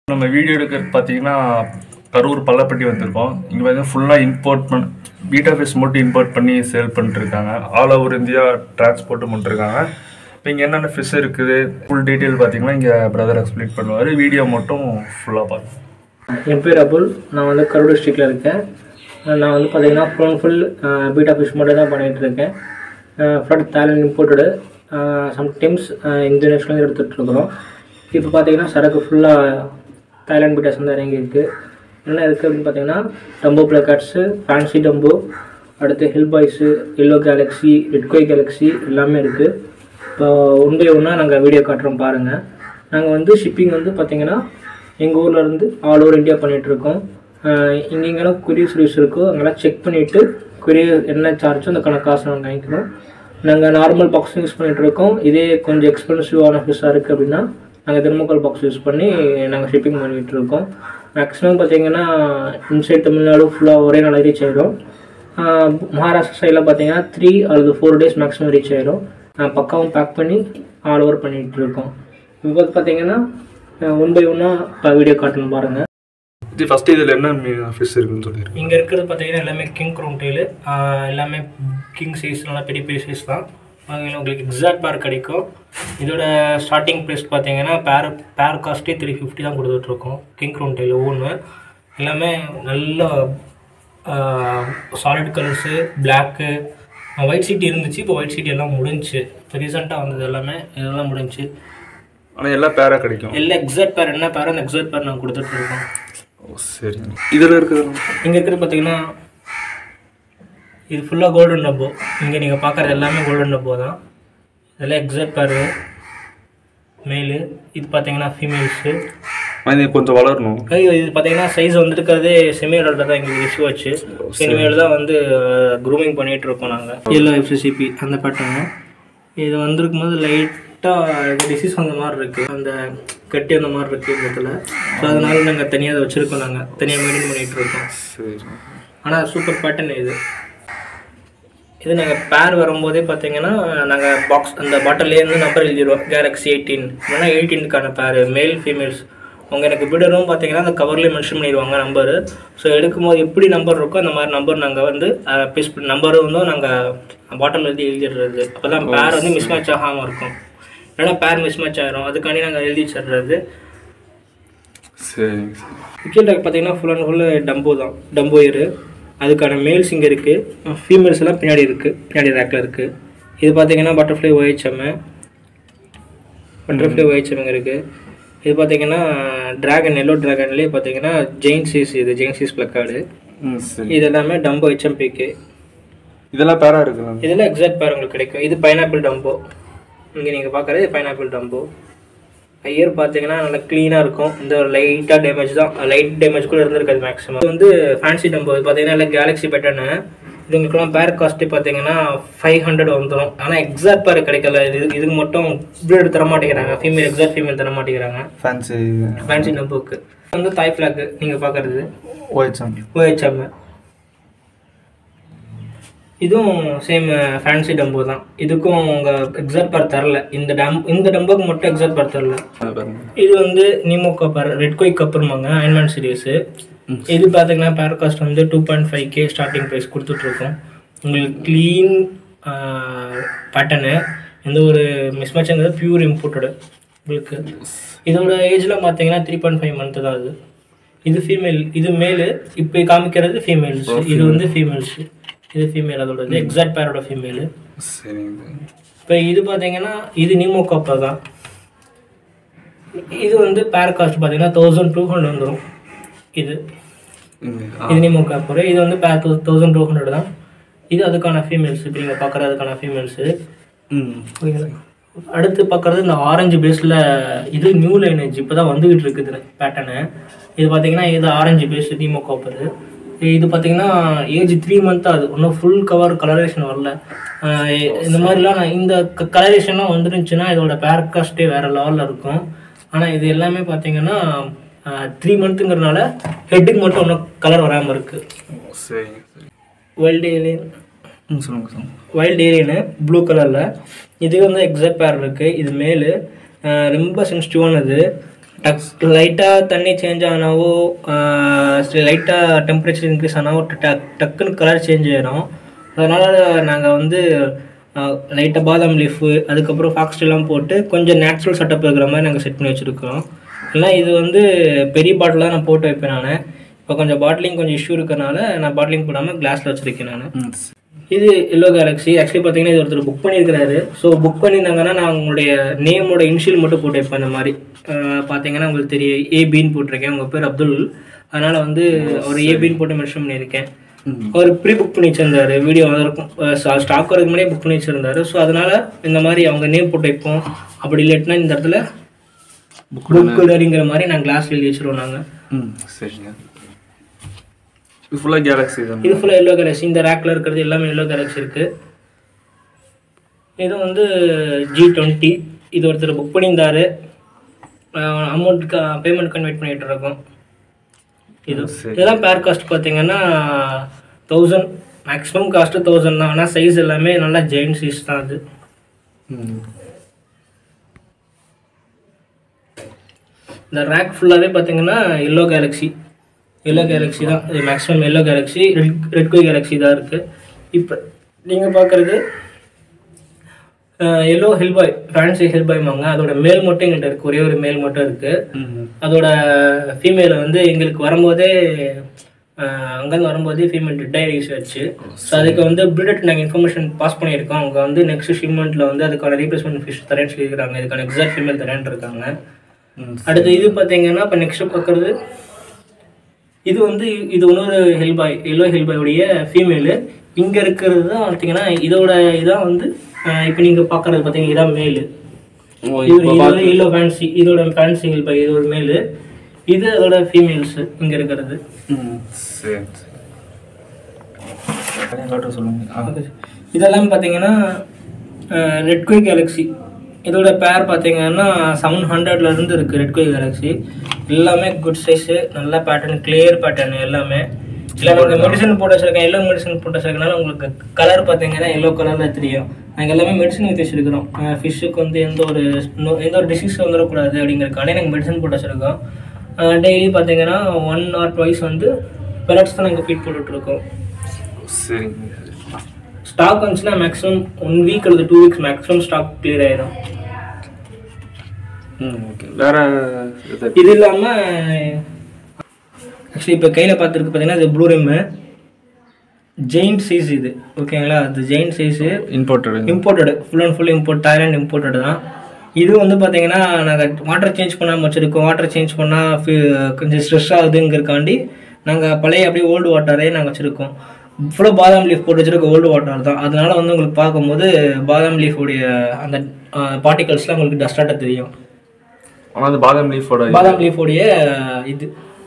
நம்ம வீடியோ எடுக்கிறது பார்த்தீங்கன்னா கரூர் பள்ளப்பட்டி வந்திருக்கோம். இங்கே வந்து ஃபுல்லாக இம்போர்ட் பீட்டா ஃபிஷ் மட்டும் இம்போர்ட் பண்ணி சேல் பண்ணிட்டுருக்காங்க. ஆல் ஓவர் இந்தியா டிரான்ஸ்போர்ட்டும் பண்ணிட்டுருக்காங்க. இப்போ இங்கே என்னென்ன ஃபிஷ் இருக்குது ஃபுல் டீட்டெயில் பார்த்தீங்கன்னா இங்கே பிரதர் எக்ஸ்பிளைன் பண்ணுவார். வீடியோ மட்டும் ஃபுல்லாக பாருங்கள். என் பேர் அபுல். நான் வந்து கரூர் டிஸ்ட்ரிக்டில் இருக்கேன். நான் வந்து பார்த்தீங்கன்னா ஃபுல் பீட்டா ஃபிஷ் மட்டும் தான் பண்ணிகிட்ருக்கேன். ஃப்ளட் தாய்லாண்ட் இம்போர்ட்டடு சம்டைம்ஸ் இந்தோனேஷியாவில் எடுத்துகிட்ருக்குறோம். இப்போ பார்த்தீங்கன்னா சரக்கு ஃபுல்லாக தாய்லாண்ட் பீட்டாஸ் வந்து இறங்கியிருக்கு. என்ன இருக்குது அப்படின்னு பார்த்தீங்கன்னா டம்போ பிளக்கார்ட்ஸு, ஃபேன்சி டம்போ, அடுத்து ஹில் பாய்ஸு, எல்லோ கேலக்ஸி, ரெட்கோய் கேலக்ஸி எல்லாமே இருக்குது. இப்போ ஒன் பை ஒன்னாக நாங்கள் வீடியோ காட்டுறோம் பாருங்கள். நாங்கள் வந்து ஷிப்பிங் வந்து பார்த்திங்கன்னா எங்கள் ஊர்லேருந்து ஆல் ஓவர் இந்தியா பண்ணிகிட்ருக்கோம். இங்கெங்கெல்லாம் கொரியர் சர்வீஸ் இருக்கோ அங்கெல்லாம் செக் பண்ணிவிட்டு கொரியர் என்ன சார்ஜோ அந்த காசு நாங்கள் வாங்கிக்கிறோம். நாங்கள் நார்மல் பாக்ஸ் யூஸ் பண்ணிகிட்ருக்கோம். இதே கொஞ்சம் எக்ஸ்பென்சிவான ஃபிஷ்ஷாக இருக்குது அப்படின்னா நாங்கள் தெர்மோகால் பாக்ஸ் யூஸ் பண்ணி நாங்கள் ஷிப்பிங் பண்ணிகிட்ருக்கோம். மேக்ஸிமம் பார்த்திங்கன்னா இன்சைட் தமிழ்நாடு ஃபுல்லாக ஒரே நாள் ரீச் ஆகிடும். மகாராஷ்டிரா சைடில் பார்த்திங்கன்னா 3 அல்லது 4 days மேக்ஸிமம் ரீச் ஆகிடும். பக்காவும் பேக் பண்ணி ஆல் ஓவர் பண்ணிகிட்ருக்கோம். இப்போ பார்த்திங்கன்னா ஒன் பை ஒன்னாக இப்போ வீடியோ காட்டணும் பாருங்கள். இது ஃபஸ்ட்டு இதில் என்ன ஃபிஷ் இருக்குன்னு சொல்லிடுறேன். இங்கே இருக்கிறது பார்த்திங்கன்னா எல்லாமே கிங் க்ரௌன் டெயிலு, எல்லாமே கிங் சைஸ், நல்லா பெரிய பெரிய சைஸ் தான். உங்களுக்கு எக்ஸாக்ட் பேர் கிடைக்கும். இதோட ஸ்டார்டிங் ப்ரைஸ் பார்த்தீங்கன்னா பேர் காஸ்ட்டே 350 தான் கொடுத்துட்ருக்கோம். கிங் க்ரௌன் டெயில் ஒவ்வொன்று எல்லாமே நல்ல solid colours, black, white seat இருந்துச்சு. இப்போ ஒயிட் சீட் எல்லாம் முடிஞ்சிச்சு. இப்போ ரீசெண்டாக வந்தது எல்லாமே இதெல்லாம் முடிஞ்சிச்சு. ஆனால் எல்லா பேராக கிடைக்கும். எல்லாம் எக்ஸாக்ட் பேர் என்ன பேரோ அந்த எக்ஸாக்ட் பேர் நாங்கள் கொடுத்துட்ருக்கோம். ஓ சரி. இதில் இருக்குது இங்கே இருக்கிறது பார்த்தீங்கன்னா இது ஃபுல்லாக கோல்டன் டப்போ. இங்கே நீங்கள் பார்க்குறது எல்லாமே கோல்டன் டப்போ தான். இதெல்லாம் எக்ஸாக்ட் பேர் மேலு. இது பார்த்தீங்கன்னா ஃபீமேல்ஸு. இது கொஞ்சம் வளரணும். இது பார்த்தீங்கன்னா சைஸ் வந்துருக்கிறதே செமி அடல்ட்டாக தான் எங்களுக்கு இஷ்யூ ஆச்சு. இனிமேல் தான் வந்து க்ரூமிங் பண்ணிகிட்ருக்கோம் நாங்கள். எல்லோ FCCP அந்த பேட்டர்னு இது வந்திருக்கும் போது லைட்டாக டிசீஸ் வந்த மாதிரி இருக்குது, அந்த கட்டி அந்த மாதிரி இருக்குது இந்த இடத்துல. ஸோ அதனால நாங்கள் தனியாக அதை வச்சுருக்கோம், நாங்கள் தனியாக மெயின்டைன் பண்ணிகிட்ருக்கோம். சரி. ஆனால் சூப்பர் பேட்டர்ன் இது. இது நாங்கள் பேர் வரும்போதே பார்த்தீங்கன்னா நாங்கள் பாக்ஸ் அந்த பாட்டிலேருந்து நம்பர் எழுதிடுவோம். கேலக்ஸி 18 இல்லைனா 18க்கான பேர் மேல் ஃபீமேல்ஸ். அவங்க எனக்கு பிடரும் பார்த்தீங்கன்னா அந்த கவர்லேயே மென்ஷன் பண்ணிடுவாங்க நம்பரு. ஸோ எடுக்கும்போது எப்படி நம்பர் இருக்கோ அந்த மாதிரி நம்பர் நாங்கள் வந்து பேஸ் பண்ணி நம்பரும் வந்து நாங்கள் பாட்டில் வந்து எழுதிடுறது. அப்போ தான் பேர் வந்து மிஸ் மேட்ச் ஆகாமல் இருக்கும். இல்லைனா பேர் மிஸ் மேட்ச் ஆகிரும். அதுக்காண்டி நாங்கள் எழுதி வச்சிடுறது. சரி. விக்கெட் பார்த்தீங்கன்னா ஃபுல் அண்ட் ஃபுல்லு டம்போ தான், டம்போ இயரு. அதுக்கான மேல்ஸ் இங்கே இருக்குது, ஃபீமேல்ஸ் எல்லாம் பின்னாடி இருக்குது, பின்னாடி ரேக்கில் இருக்குது. இது பார்த்தீங்கன்னா பட்டர்ஃப்ளை OHM இங்கே இருக்குது. இது பார்த்தீங்கன்னா ட்ராகன், எல்லோ ட்ராகன்லேயே பார்த்தீங்கன்னா ஜெயின் சீஸ், இது ஜெயின் சீஸ் பிளக்கார்டு. இது எல்லாமே டம்போ HMPK. இதெல்லாம் பேராக இருக்குது. இதெல்லாம் எக்ஸாக்ட் பேர் உங்களுக்கு கிடைக்கும். இது பைனாப்பிள் டம்போ. இங்கே நீங்கள் பார்க்குறது பைனாப்பிள் டம்போ. ஐயர் பார்த்தீங்கன்னா நல்லா க்ளீனாக இருக்கும். இந்த லைட்டாக டேமேஜ் தான், லைட் டேமேஜ் கூட இருந்திருக்காது மேக்ஸிமம். இது வந்து ஃபேன்சி டம்போ. இது பார்த்தீங்கன்னா இல்லை கேலக்ஸி பேட்டர்னு. இது உங்களுக்குலாம் பேர் காஸ்ட்டு பார்த்தீங்கன்னா 500 வந்துடும். ஆனால் எக்ஸாக்ட் பேர் கிடைக்கல. இதுக்கு மட்டும் இப்படி தர மாட்டேங்கிறாங்க. ஃபீமேல் எக்ஸாக்ட் ஃபீமேல் தர மாட்டேங்கிறாங்க ஃபேன்சி டம்போக்கு. வந்து தாய் ஃப்ளாக்கு நீங்கள் பார்க்குறது OHM. இதுவும் சேம் ஃபேன்சி டம்போ தான். இதுக்கும் உங்கள் எக்ஸாக்ட் பேர் தரல. இந்த டம்போக்கு மட்டும் எக்ஸாக்ட் பேர் தரல. இது வந்து நீமோ கப்பர், ரெட்கோய் கப்பர்மாங்க, அயன்மேன் சீரீஸு. இது பார்த்தீங்கன்னா பேர் காஸ்ட் வந்து 2.5K ஸ்டார்டிங் ப்ரைஸ் கொடுத்துட்ருக்கோம். உங்களுக்கு க்ளீன் பேட்டர்னு, எந்த ஒரு மிஸ்மேட்சுங்கிறது பியூர் இம்போர்ட்டடு உங்களுக்கு. இதோட ஏஜ்லாம் பார்த்தீங்கன்னா 3.5 month தான். இது ஃபீமேல், இது மேலு. இப்போ காமிக்கிறது ஃபீமேல்ஸ். இது வந்து ஃபீமேல்ஸு, இது ஃபீமேல். அதோட எக்ஸாக்ட் பேரோட ஃபீமேலு. இப்போ இது பார்த்தீங்கன்னா இது நீமோ காப்பர் தான். இது வந்து பேர் காஸ்ட் பார்த்தீங்கன்னா 1200 வந்துடும். இது நீமோ காப்பர். இது வந்து பேர் 1200 தான். இது அதுக்கான ஃபீமேல்ஸ். இப்போ நீங்கள் பார்க்குறது அதுக்கான ஃபீமேல்ஸு. அடுத்து பார்க்குறது இந்த ஆரஞ்சு பேஸில் இது நியூ லைனேஜ் இப்போ தான் வந்துக்கிட்டு இருக்குது பேட்டர்னு. இது பார்த்தீங்கன்னா இது ஆரஞ்சு பேஸ் நீமோ காப்பர். இது பார்த்தீங்கன்னா ஏஜ் 3 month ஆகுது. இன்னும் ஃபுல் கலரேஷன் வரல. இந்த மாதிரிலாம் இந்த கலரேஷன்லாம் வந்துருந்துச்சுன்னா இதோட பேர் காஸ்ட்டே வேறு லெவலில் இருக்கும். ஆனால் இது எல்லாமே பார்த்தீங்கன்னா 3 monthங்கிறதுனால ஹெட்டுக்கு மட்டும் ஒன்றும் கலர் வராமல் இருக்குது. வைல்ட் ஏரியனு ப்ளூ கலரில். இது வந்து எக்ஸாக்ட் பேர் இருக்குது. இது மேலு ரொம்ப சென்சிட்டிவானது. லைட்டாக தண்ணி சேஞ்ச் ஆனாவோ லைட்டாக டெம்பரேச்சர் இன்க்ரீஸ் ஆனாவோ டக்குன்னு கலர் சேஞ்ச் ஆயிடும். அதனால் நாங்கள் வந்து லைட்டாக பாதாம் லீஃபு அதுக்கப்புறம் ஃபாக்ஸ்டெல்லாம் போட்டு கொஞ்சம் நேச்சுரல் செட்டப் இருக்கிற மாதிரி நாங்கள் செட் பண்ணி வச்சுருக்கோம். இல்லை இது வந்து பெரிய பாட்டிலாக நான் போட்டு வைப்பேன். நான் இப்போ கொஞ்சம் பாட்டிலிங் கொஞ்சம் இஷ்யூ இருக்கிறனால நான் பாட்டிலிங் போடாமல் கிளாஸில் வச்சுருக்கேன் நான். இது எல்லோ கேலக்ஸி. ஆக்சுவலி பார்த்தீங்கன்னா இது ஒருத்தர் புக் பண்ணியிருக்கிறாரு. ஸோ புக் பண்ணியிருந்தாங்கன்னா நான் உங்களுடைய நேமோட இனிஷியல் மட்டும் போட்டு வைப்பேன். இந்த மாதிரி பார்த்தீங்கன்னா உங்களுக்கு தெரியும், ஏபின்னு போட்டிருக்கேன். உங்கள் பேர் அப்துல், அதனால் வந்து ஒரு ஏபின்னு போட்டு மென்ஷன் பண்ணியிருக்கேன். அவர் ப்ரீ புக் பண்ணி வச்சிருந்தாரு, வீடியோ வந்திருக்கும் ஸ்டாக் வரதுக்கு முன்னாடியே புக் பண்ணி வச்சிருந்தாரு. ஸோ அதனால் இந்த மாதிரி அவங்க நேம் போட்டு வைப்போம். அப்படி இல்லைன்னா இந்த இடத்துல புக்குங்கிற மாதிரி நாங்கள் கிளாஸ் எழுதி வச்சிருவோம் நாங்கள். சரிங்க. இது ஃபுல்லாக கேலக்ஸி தான். இது ஃபுல்லாக எல்லோ கேலக்ஸி. இந்த ரேக்கில் இருக்கிறது எல்லாமே எல்லோ கேலக்ஸி இருக்குது. இது வந்து G20. இது ஒருத்தர் புக் பண்ணியிருந்தாரு. அமௌண்ட்டுக்கு பேமெண்ட்க்கு வெயிட் பண்ணிகிட்டு இருக்கோம். இதெல்லாம் பேர் காஸ்ட் பார்த்தீங்கன்னா 1000, மேக்ஸிமம் காஸ்ட்டு 1000 தான். ஆனால் சைஸ் எல்லாமே நல்லா ஜெயின்ட் சைஸ் தான். அது இந்த ரேக் ஃபுல்லாகவே பார்த்தீங்கன்னா எல்லோ கேலக்ஸி தான். இது maximum yellow galaxy, red koi galaxy தான் இருக்குது. இப்போ நீங்கள் பார்க்குறது எல்லோ ஹில்பாய், ஃபேன்சி ஹில்பாய்மாங்க. அதோட மேல் மட்டும் எங்கள்கிட்ட இருக்குது, ஒரே ஒரு மேல் மட்டும் இருக்குது. அதோட ஃபீமேலை வந்து எங்களுக்கு வரும்போதே அங்கேருந்து வரும்போதே ஃபீமேல் டெட் ஆகிடுச்சு வச்சு. ஸோ அதுக்கு வந்து ப்ரீடட் நாங்கள் இன்ஃபர்மேஷன் பாஸ் பண்ணியிருக்கோம். அவங்க வந்து நெக்ஸ்ட் ஷிப்மெண்ட்டில் வந்து அதுக்கான ரீப்ளேஸ்மெண்ட் ஃபிஷ் தரேன்னு சொல்லியிருக்காங்க. இதுக்கான எக்ஸாக்ட் ஃபீமேல் தரேன்னு இருக்காங்க. அடுத்து இது பார்த்தீங்கன்னா இப்போ நெக்ஸ்ட்டு பார்க்குறது இது வந்து இது இன்னொரு ஹெல்பாய், எல்லோ ஹெல்பாயுடைய ஃபீமேலு. இங்கே இருக்கிறது தான் பார்த்தீங்கன்னா இதோட இதான் வந்து இப்போ நீங்கள் பார்க்குறது பார்த்தீங்கன்னா இதான் மேலு. இது எல்லோ ஃபேன்சி, இதோட ஃபேன்சி ஹெல்பாய், இதோட மேலு. இது அதோட ஃபீமேல்ஸு இங்கே இருக்கிறது. இதெல்லாம் பார்த்தீங்கன்னா ரெட் கோய் கேலக்ஸி. இதோட பேர் பார்த்தீங்கன்னா 700லேருந்து இருக்குது ரெட் கோய் கேலக்ஸி. எல்லாமே குட் சைஸு, நல்ல பேட்டர்ன், கிளியர் பேட்டர்ன் எல்லாமே. இல்லை நாங்கள் மெடிசன் போட்டு வச்சுருக்கேன், எல்லோ மெடிசன் போட்டு வச்சுருக்கனால உங்களுக்கு கலர் பார்த்தீங்கன்னா எல்லோ கலரில் தெரியும். நாங்கள் எல்லாமே மெடிசன் ஊற்றி வச்சுருக்கிறோம். ஃபிஷ்ஷுக்கு வந்து எந்த ஒரு டிசீஸ் வந்துடக்கூடாது அப்படிங்கிறதுக்காண்டி நாங்கள் மெடிசன் போட்டு வச்சுருக்கோம். டெய்லி பார்த்தீங்கன்னா 1 or 2 வந்து பெலட்ஸ் தான் நாங்கள் ஃபீட் போட்டுட்ருக்கோம். சரிங்க. ஸ்டாக் வந்துச்சுன்னா மேக்ஸிமம் 1 வீக் அல்லது 2 வீக்ஸ் மேக்ஸிமம் ஸ்டாக் கிளியர் ஆயிடும். வேற இது இல்லாமல் ஆக்சுவலி இப்போ கையில் பார்த்துருக்கு பார்த்தீங்கன்னா இது ப்ளூ ரிம்மு ஜெயின்ட் சைஸ். இது ஓகேங்களா, அது giant size, imported, full and full import, Thailand imported தான். இது வந்து பார்த்தீங்கன்னா நாங்கள் வாட்டர் சேஞ்ச் பண்ணாமல் வச்சுருக்கோம். வாட்டர் சேஞ்ச் பண்ணால் கொஞ்சம் ஸ்ட்ரெஸ் ஆகுதுங்கிறக்காண்டி நாங்கள் பழைய அப்படியே ஓல்டு வாட்டரே நாங்கள் வச்சுருக்கோம். ஃபுல்லாக பாதாம் லீஃப் போட்டு வச்சுருக்க ஓல்டு வாட்டர் தான். அதனால வந்து உங்களுக்கு பார்க்கும்போது பாதாம் லீஃபோடைய அந்த பார்ட்டிகல்ஸ்லாம் உங்களுக்கு டஸ்டாட்ட தெரியும். ஆனால் அந்த பாதாம் லீஃபோடைய இது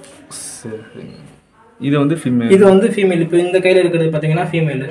இது வந்து ஃபீமேல். இது வந்து ஃபீமேல். இப்போ இந்த கையில் இருக்கிறது பார்த்தீங்கன்னா ஃபீமேலு.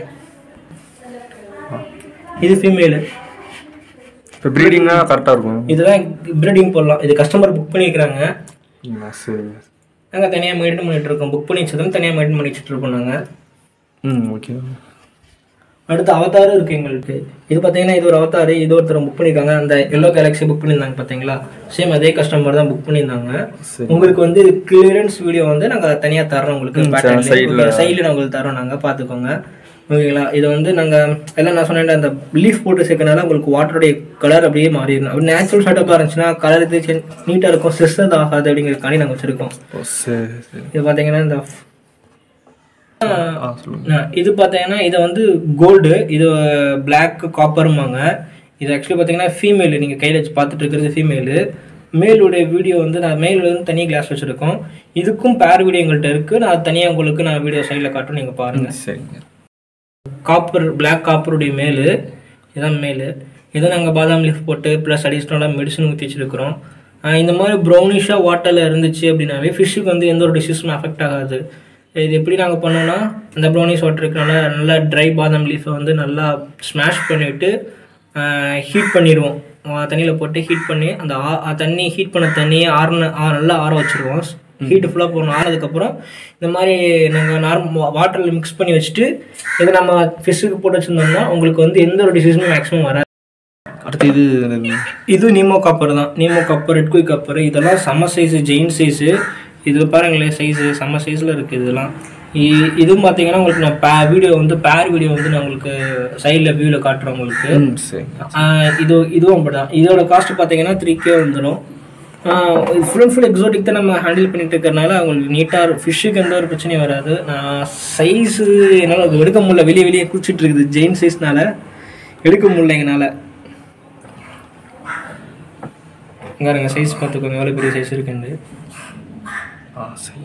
இது ஃபீமேலு. இப்போ ப்ரீடிங்னா கரெக்டாக இருக்கும். இதெல்லாம் ப்ரீடிங் போடலாம். இது கஸ்டமர் புக் பண்ணியிருக்கிறாங்க. சரி. நாங்கள் தனியாக மெயின்டைன் பண்ணிகிட்டு இருக்கோம். புக் பண்ணி வச்சதும் தனியாக மெயின்டைன் பண்ணி வச்சுட்டு இருக்கோம் நாங்கள். ஓகே. அடுத்து அவதாரும் இருக்குது எங்களுக்கு. இது பார்த்தீங்கன்னா இது ஒரு அவதார். இது ஒருத்தர் புக் பண்ணியிருக்காங்க. அந்த எல்லோ கேலக்ஸி புக் பண்ணியிருந்தாங்க பார்த்தீங்களா, சேம் அதே கஸ்டமர் தான் புக் பண்ணியிருந்தாங்க. உங்களுக்கு வந்து கிளியரன்ஸ் வீடியோ வந்து நாங்கள் தனியாக தரோம். உங்களுக்கு சைடில் நான் உங்களுக்கு தரோம், நாங்கள் பார்த்துக்கோங்க. ஓகேங்களா. இதை வந்து நாங்கள் எல்லாம் நான் சொன்னேன், அந்த லீஃப் போட்டு சேர்க்கறனால உங்களுக்கு வாட்டருடைய கலர் அப்படியே மாறிடணும். அப்படி நேச்சுரல் ஷார்ட்டப்பாக இருந்துச்சுன்னா கலர் இது நீட்டாக இருக்கும், ஸ்ட்ரெஸ் ஆகாது அப்படிங்கிறதுக்காண்டி நாங்கள் வச்சுருக்கோம். இது பார்த்தீங்கன்னா இந்த இது பார்த்தீங்கன்னா இதை வந்து கோல்டு, இது பிளாக் காப்பருமாங்க. இது ஆக்சுவலி பார்த்தீங்கன்னா ஃபீமேலு. நீங்கள் கையில் வச்சு பார்த்துட்டு இருக்கிறது ஃபீமேலு. மேலுடைய வீடியோ வந்து நான் மேல் வந்து தனியாக கிளாஸ் வச்சுருக்கோம். இதுக்கும் பேர் வீடியோ எங்கள்கிட்ட இருக்குது. நான் தனியாக உங்களுக்கு நான் வீடியோ சைடில் காட்டும், நீங்கள் பாருங்கள். சரிங்க. காப்பர், பிளாக் காப்பருடைய மேலு, இதான் மேலு. இதை நாங்கள் பாதாம் லீஃப் போட்டு ப்ளஸ் அடிஷ்னலாக மெடிசன் ஊற்றி வச்சுருக்கிறோம். இந்த மாதிரி ப்ரௌனிஷாக வாட்டரில் இருந்துச்சு அப்படின்னாவே ஃபிஷ்ஷுக்கு வந்து எந்த ஒரு டிசீஸும் அஃபெக்ட் ஆகாது. இது எப்படி நாங்கள் பண்ணோன்னா, அந்த ப்ரௌனிஷ் வாட்டர் இருக்கிறனால நல்லா ட்ரை பாதாம் லீஃபை வந்து நல்லா ஸ்மாஷ் பண்ணிவிட்டு ஹீட் பண்ணிடுவோம். தண்ணியில் போட்டு ஹீட் பண்ணி அந்த தண்ணி ஹீட் பண்ண தண்ணியை நல்லா ஆற வச்சுருவோம். ஹீட்டு ஃபுல்லாக போகணும். ஆனதுக்கப்புறம் இந்த மாதிரி நாங்கள் வாட்டரில் மிக்ஸ் பண்ணி வச்சுட்டு இதை நம்ம ஃபிஷ்ஷுக்கு போட்டு வச்சுருந்தோம்னா உங்களுக்கு வந்து எந்த ஒரு டிசீஸுமே மேக்ஸிமம் வராது. அடுத்து இது நீமோ காப்பர் தான். Nemo copper, red quick copper, இதெல்லாம் செம்ம சைஸு, ஜெயின் சைஸு. இது பாருங்களேன், சைஸு செம்ம சைஸில் இருக்குது இதெல்லாம். இதுவும் பார்த்தீங்கன்னா உங்களுக்கு நான் பேர் வீடியோ வந்து நான் உங்களுக்கு சைடில் வியூவில் காட்டுறேன் உங்களுக்கு. இதுவும் அப்படி தான். இதோட காஸ்ட் பார்த்தீங்கன்னா 3K வந்துடும். ஃபுல் அண்ட் ஃபுல் எக்ஸோட்டிக் தான் நம்ம ஹேண்டில் பண்ணிட்டு இருக்கிறனால அவங்களுக்கு நீட்டாக ஃபிஷ்ஷுக்கு எந்த ஒரு பிரச்சனையும் வராது. சைஸு என்னால் அது எடுக்க முடியல, வெளியே குடிச்சிட்டு இருக்குது ஜெயின் சைஸ்னால எடுக்க முடியல எங்களால். இங்கே சைஸ் பார்த்துக்கோங்க எவ்வளோ பெரிய சைஸ் இருக்குன்னு. சரி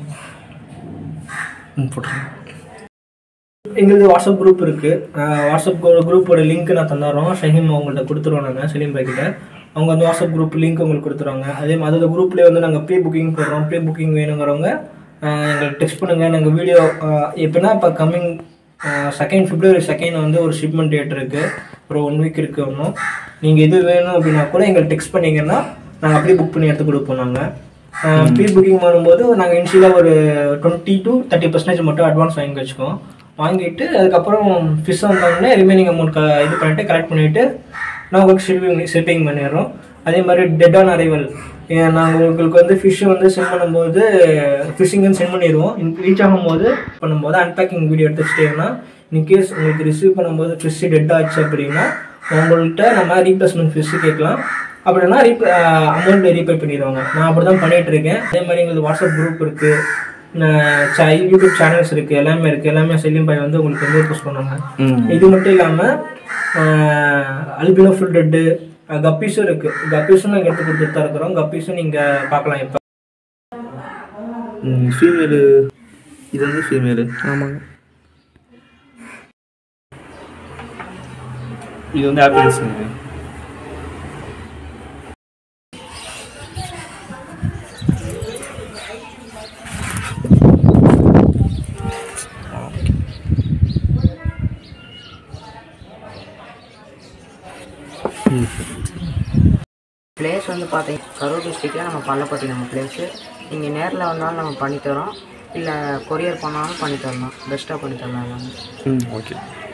எங்களுக்கு வாட்ஸ்அப் குரூப் இருக்குது. வாட்ஸ்அப் குரூப்போட லிங்க் நான் தந்துடுறோம். ஷஹீம் அவங்கள்ட்ட கொடுத்துருவோம். நாங்கள் சலீம் பாய்கிட்ட அவங்க வந்து வாட்ஸ்அப் குரூப் லிங்க் உங்களுக்கு கொடுத்துருவாங்க. அதே மாதிரி அந்த குரூப்லேயே வந்து நாங்கள் ப்ரீ புக்கிங் போடுறோம். ப்ரீ புக்கிங் வேணுங்கிறவங்க எங்களுக்கு டெக்ஸ்ட் பண்ணுங்கள். நாங்கள் வீடியோ எப்படின்னா இப்போ கம்மிங் 2 February 2 வந்து ஒரு ஷிப்மெண்ட் டேட் இருக்குது. ஒரு 1 வீக் இருக்குது இன்னும். நீங்கள் எது வேணும் அப்படின்னா கூட எங்களுக்கு டெக்ஸ்ட் பண்ணிங்கன்னா நாங்கள் அப்படியே புக் பண்ணி எடுத்து கொடுப்போம். நாங்கள் ப்ரீ புக்கிங் பண்ணும்போது நாங்கள் இனிஷியலாக ஒரு 20 to 30% மட்டும் அட்வான்ஸ் வாங்கி வச்சுக்கோம். வாங்கிட்டு அதுக்கப்புறம் ஃபிஷ் வந்தோடனே ரிமைனிங் அமௌண்ட் இது பண்ணிவிட்டு கலெக்ட் பண்ணிவிட்டு நான் உங்களுக்கு ஷிப்பிங் பண்ணிடுறோம். அதே மாதிரி டெட் ஆன் அரைவல் நாங்கள் உங்களுக்கு வந்து ஃபிஷ்ஷு வந்து சென்ட் பண்ணும்போது ஃபிஷ்ஷிங்னு சென்ட் பண்ணிடுவோம். ரீச் ஆகும்போது பண்ணும்போது அன்பேக்கிங் வீடியோ எடுத்து வச்சிட்டிங்கன்னா இன்கேஸ் உங்களுக்கு ரிசீவ் பண்ணும்போது ஃபிஷ்ஷு டெட் ஆச்சு அப்படின்னா உங்கள்கிட்ட நம்ம ரீப்ளேஸ்மெண்ட் ஃபிஷ்ஷு கேட்கலாம். அப்படின்னா அமௌண்ட் ரீபே பண்ணிடுவாங்க. நான் அப்படி தான் பண்ணிகிட்ருக்கேன். அதே மாதிரி எங்களுக்கு வாட்ஸ்அப் குரூப் இருக்குது, யூடியூப் சேனல்ஸ் இருக்குது, எல்லாமே இருக்குது. எல்லாமே சலீம் பாய் வந்து உங்களுக்கு வந்து போஸ்ட் பண்ணுவாங்க. இது மட்டும் இல்லாமல் அல்பினோ ஃபுல் ரெட்டு கப்பீஸும் இருக்குது. கப்பீஸும் நாங்கள் எடுத்து கொடுத்துட்டு தான் இருக்கிறோம். கப்பீஸும் நீங்கள் பார்க்கலாம். இப்போ ஃபீமேலு இது வந்து ஃபீமேலு. ஆமாங்க. இது வந்து ஆப்பிள்ஸுங்க. பிளேஸ் வந்து பார்த்தீங்கன்னா கரூர் டிஸ்ட்ரிக்டில் நம்ம பள்ளப்பட்டி நம்ம பிளேஸு. நீங்கள் நேரில் வந்தாலும் நம்ம பண்ணித்தரோம், இல்லை கொரியர் பண்ணாலும் பண்ணித்தரலாம். பெஸ்ட்டாக பண்ணித்தரலாம் எல்லாமே. ஓகே.